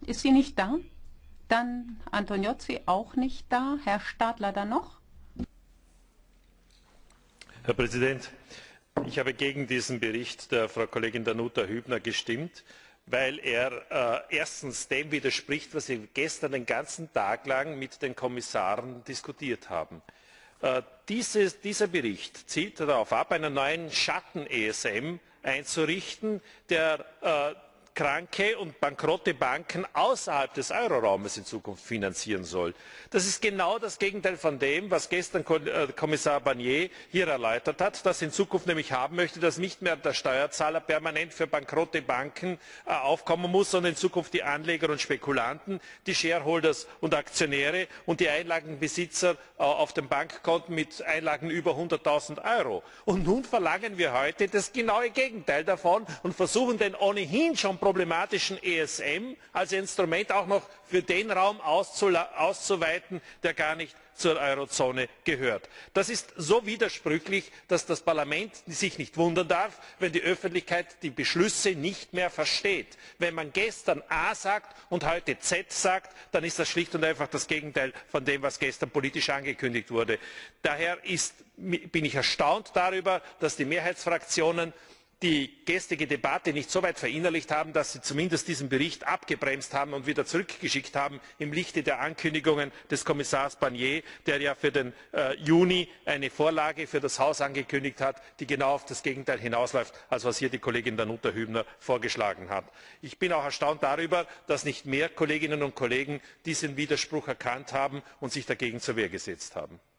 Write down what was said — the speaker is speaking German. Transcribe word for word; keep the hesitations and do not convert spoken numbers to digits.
Ist sie nicht da? Dann Antoniozzi auch nicht da. Herr Stadler dann noch? Herr Präsident, ich habe gegen diesen Bericht der Frau Kollegin Danuta Hübner gestimmt, weil er äh, erstens dem widerspricht, was wir gestern den ganzen Tag lang mit den Kommissaren diskutiert haben. Äh, dieses, dieser Bericht zielt darauf ab, einen neuen Schatten-E S M einzurichten, der äh, kranke und bankrotte Banken außerhalb des Euroraumes in Zukunft finanzieren soll. Das ist genau das Gegenteil von dem, was gestern Kommissar Barnier hier erläutert hat, das in Zukunft nämlich haben möchte, dass nicht mehr der Steuerzahler permanent für bankrotte Banken äh, aufkommen muss, sondern in Zukunft die Anleger und Spekulanten, die Shareholders und Aktionäre und die Einlagenbesitzer äh, auf den Bankkonten mit Einlagen über hunderttausend Euro. Und nun verlangen wir heute das genaue Gegenteil davon und versuchen den ohnehin schon problematischen E S M als Instrument auch noch für den Raum auszuweiten, der gar nicht zur Eurozone gehört. Das ist so widersprüchlich, dass das Parlament sich nicht wundern darf, wenn die Öffentlichkeit die Beschlüsse nicht mehr versteht. Wenn man gestern A sagt und heute Z sagt, dann ist das schlicht und einfach das Gegenteil von dem, was gestern politisch angekündigt wurde. Daher ist, bin ich erstaunt darüber, dass die Mehrheitsfraktionen die gestrige Debatte nicht so weit verinnerlicht haben, dass sie zumindest diesen Bericht abgebremst haben und wieder zurückgeschickt haben im Lichte der Ankündigungen des Kommissars Barnier, der ja für den äh, Juni eine Vorlage für das Haus angekündigt hat, die genau auf das Gegenteil hinausläuft, als was hier die Kollegin Danuta Hübner vorgeschlagen hat. Ich bin auch erstaunt darüber, dass nicht mehr Kolleginnen und Kollegen diesen Widerspruch erkannt haben und sich dagegen zur Wehr gesetzt haben.